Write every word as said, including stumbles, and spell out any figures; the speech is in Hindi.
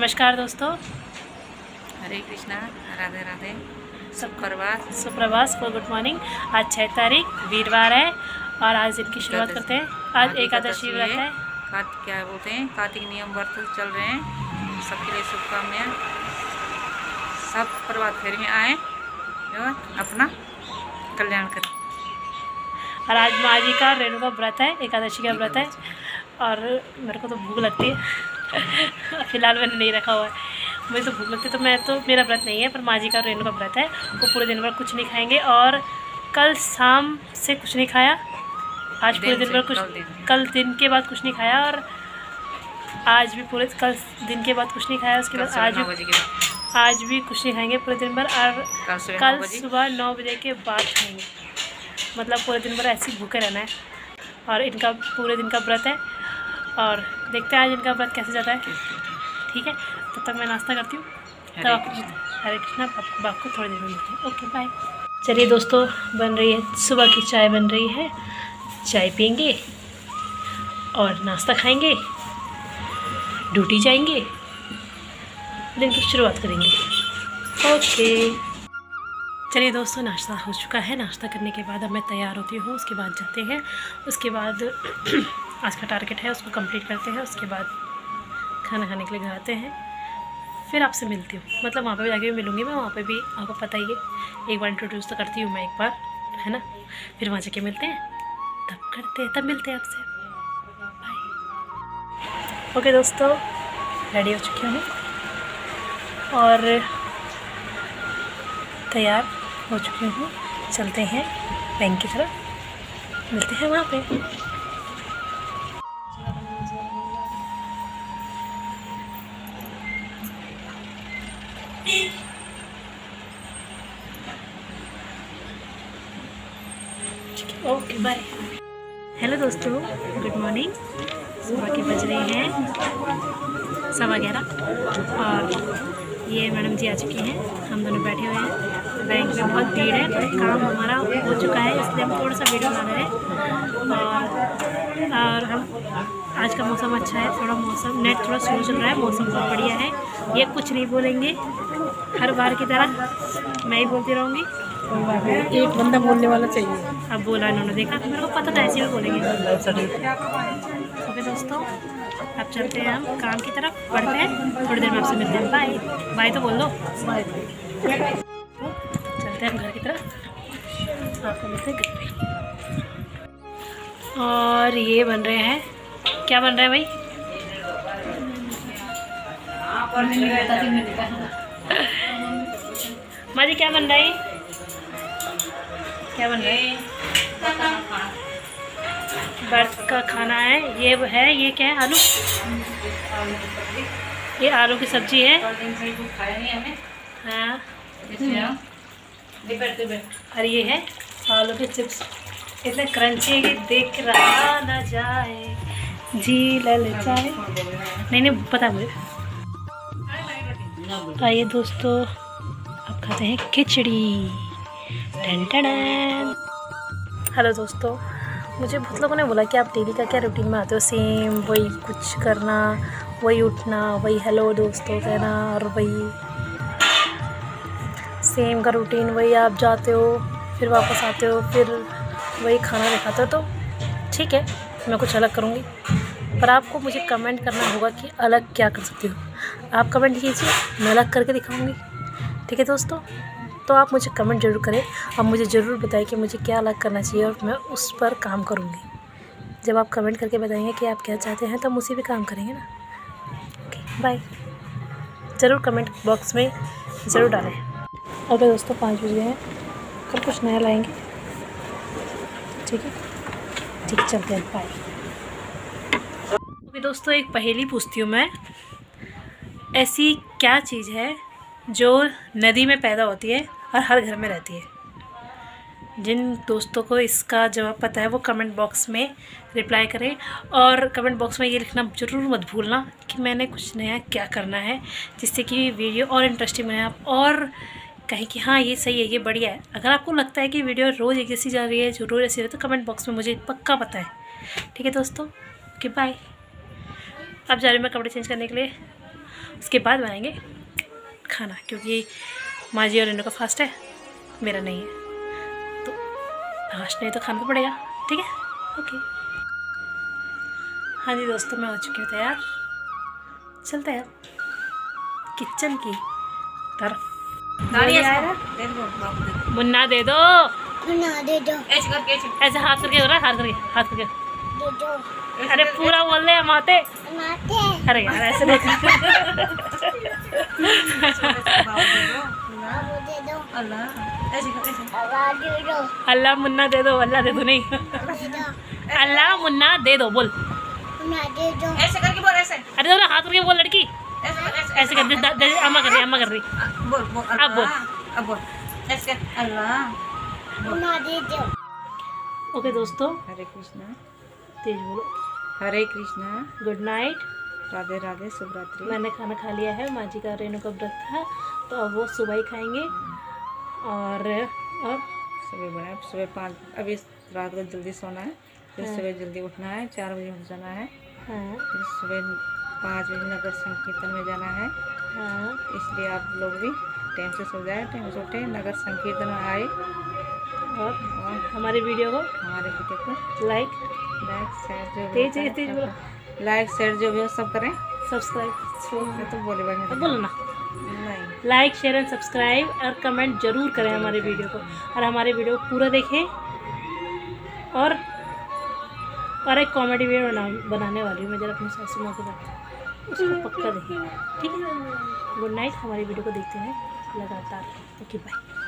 नमस्कार दोस्तों, हरे कृष्णा, राधे राधे, सुप्रभात सुप्रभात को गुड मॉर्निंग। आज छः तारीख वीरवार है और आज दिन की शुरुआत करते हैं। आज एकादशी व्रत है। क्या बोलते हैं, कार्तिक नियम व्रत चल रहे हैं। सबके लिए शुभकामनाएं। सब प्रभात फेरी में आए और अपना कल्याण करें। और आज माँ जी का रेणु का व्रत है, एकादशी का व्रत है और मेरे को तो भूख लगती है। फिलहाल मैंने नहीं रखा हुआ है, मुझे तो भूख लगती है तो मैं तो मेरा व्रत नहीं है, पर माँ जी का रेणु का व्रत है। वो पूरे दिन भर कुछ नहीं खाएंगे और कल शाम से कुछ नहीं खाया। आज पूरे दिन भर कुछ, कल दिन के बाद कुछ नहीं खाया और आज भी पूरे कल दिन के बाद कुछ नहीं खाया। उसके बाद आज आज भी कुछ नहीं खाएंगे पूरे दिन भर और कल सुबह नौ बजे के बाद खाएंगे। मतलब पूरे दिन भर ऐसे ही भूखे रहना है और इनका पूरे दिन का व्रत है और देखते हैं आज इनका व्रत कैसे जाता है। ठीक है, तब तो तक मैं नाश्ता करती हूँ। तब आपको हरे कृष्णा, आपको थोड़ी देर में मिलती है। Okay bye. चलिए दोस्तों, बन रही है सुबह की चाय, बन रही है। चाय पियेंगे और नाश्ता खाएंगे, ड्यूटी जाएंगे, दिन की शुरुआत करेंगे। ओके चलिए दोस्तों, नाश्ता हो चुका है। नाश्ता करने के बाद अब मैं तैयार होती हूँ, उसके बाद जाते हैं। उसके बाद आज का टारगेट है, उसको कंप्लीट करते हैं। उसके बाद खाना खाने के लिए घर आते हैं, फिर आपसे मिलती हूँ। मतलब वहाँ पे भी जाके भी मिलूँगी मैं, वहाँ पे भी आपको पता ही है, एक बार इंट्रोड्यूस तो करती हूँ मैं एक बार, है ना। फिर वहाँ जाके मिलते हैं, तब करते हैं, तब मिलते हैं आपसे। बाय। ओके दोस्तों, रेडी हो चुकी हूँ और तैयार हो चुकी हूँ। चलते हैं बैंक की तरफ, मिलते हैं वहाँ पे। Okay bye. हेलो दोस्तों, गुड मॉर्निंग। सुबह के बज रहे हैं सवा ग्यारह और ये मैडम जी आ चुकी हैं। हम दोनों बैठे हुए हैं। बैंक में बहुत भीड़ है, तो काम हमारा हो चुका है, इसलिए हम थोड़ा सा वीडियो बना रहे हैं। और और हम आज का मौसम अच्छा है, थोड़ा मौसम नेट थोड़ा स्लो चल रहा है, मौसम बहुत बढ़िया है। ये कुछ नहीं बोलेंगे, हर बार की तरह मैं ही बोलती रहूँगी। एक बंदा बोलने वाला चाहिए। अब बोला इन्होंने, देखा तो मेरे को पता था ऐसे भी बोलेंगे। ओके दोस्तों, अब चलते हैं हम काम की तरफ, बढ़ते हैं। थोड़ी देर में आपसे मिलते हैं। बाय बाय तो बोल दो। बाय। चलते हैं हम घर की तरफ, आपको मिलते हैं घर पे। और ये बन रहे हैं, क्या बन रहा है भाई? माँ जी क्या बन रहा है? क्या बन रहा है? बर्थ का खाना है। ये है, ये क्या है? आलू। ये आलू की सब्जी है। हाँ, और ये है आलू के चिप्स। इतने क्रंची कि देख रहा न जाए, जी ललचाए। नहीं नहीं पता मुझे। तो आइए दोस्तों, अब खाते हैं खिचड़ी। Ton ton. हेलो दोस्तों, मुझे बहुत लोगों ने बोला कि आप डेली का क्या रूटीन में आते हो? सेम वही कुछ करना, वही उठना, वही हेलो दोस्तों कहना और वही सेम का रूटीन, वही आप जाते हो फिर वापस आते हो, फिर वही खाना दिखाते हो। तो ठीक है, मैं कुछ अलग करूँगी, पर आपको मुझे कमेंट करना होगा कि अलग क्या कर सकती हो। आप कमेंट कीजिए, मैं अलग करके दिखाऊँगी। ठीक है दोस्तों, तो आप मुझे कमेंट ज़रूर करें और मुझे ज़रूर बताएं कि मुझे क्या अलग करना चाहिए और मैं उस पर काम करूँगी। जब आप कमेंट करके बताएंगे कि आप क्या चाहते हैं, तो हम उसी पे काम करेंगे ना। Okay bye. ज़रूर कमेंट बॉक्स में ज़रूर डालें। ओके दोस्तों, पाँच बज गए हैं, कल कुछ नया लाएंगे। ठीक है ठीक है, चलते हैं। बाय। ओके दोस्तों, एक पहेली पूछती हूँ मैं। ऐसी क्या चीज़ है जो नदी में पैदा होती है और हर घर में रहती है? जिन दोस्तों को इसका जवाब पता है वो कमेंट बॉक्स में रिप्लाई करें और कमेंट बॉक्स में ये लिखना ज़रूर मत भूलना कि मैंने कुछ नया क्या करना है, जिससे कि वीडियो और इंटरेस्टिंग बने, आप और कहें कि हाँ ये सही है, ये बढ़िया है। अगर आपको लगता है कि वीडियो रोज़ एक जैसी जा रही है, जो रोज़ ऐसी रही है, तो कमेंट बॉक्स में मुझे पक्का पता है। ठीक है दोस्तों, ओके बाय। अब जा रही हूँ मैं कपड़े चेंज करने के लिए। उसके बाद बनाएंगे खाना, क्योंकि माँ जी और रेनू का फास्ट है, मेरा नहीं है, तो फास्ट नहीं तो खाना तो पड़ेगा। ठीक है, ओके। हाँ जी दोस्तों, मैं हो चुकी हूँ तैयार, चलते हैं किचन की तरफ। मुन्ना दे दो, मुन्ना दे दो, ऐसे करके ऐसे ऐसे हाथ करके हो रहा है, हाथ करके हाथ करके। दे दो, अरे पूरा बोल रहे हैं माते। माते, अरे यार ऐसे देखो। बाबू दे दो, अल्लाह ऐसे कर ऐसे अल्लाह दे दो, अल्लाह मुन्ना दे दो, अल्लाह दे दो नहीं, दे दो, अल्लाह मुन्ना दे दो बोल। मुन्ना दे दो, ऐसे करके बोल ऐसे अरे दोनों हाथ करके बोल लड़की, ऐसे कर ऐसे ऐसे कर। द- द- अम्मा कर रही, अम्मा कर रही। बोल बोल अब बोल। अल्लाह अब बोल ऐसे कर अल्लाह। मुन्ना दे दो। ओके दोस्तों, हरे कृष्णा, तेज बोलो। Hare Krishna, good night. राधे राधे, शुभ रात्रि। मैंने खाना खा लिया है, माँ जी का रेनू का व्रत था, तो अब वो सुबह ही खाएंगे। और और सुबह बना, सुबह पाँच, अभी रात को जल्दी सोना है, फिर हाँ। सुबह जल्दी उठना है, चार बजे उठ जाना है, हाँ फिर सुबह पाँच बजे नगर संकीर्तन में जाना है। हाँ इसलिए आप लोग भी टाइम से सो जाए, टाइम से उठे, नगर संकीर्तन में आए और और हमारे वीडियो को हमारे वीडियो को लाइक, लाइक शेयर जो भी तेज होता है, तेज तेज सब बोलो। करें। लाइक शेयर जो भी हो सब करें। सब्सक्राइब, मैं तो बोले बात अब बोलो ना। नहीं, लाइक शेयर एंड सब्सक्राइब और कमेंट जरूर करें हमारे वीडियो को, और हमारे वीडियो को पूरा देखें। और और एक कॉमेडी वीडियो बना बनाने वाली हूँ मैं जरा अपनी सासू माँ के साथ, उसको पक्का देखें। ठीक है, गुड नाइट। हमारी वीडियो को देखते हैं लगातार। Okay bye.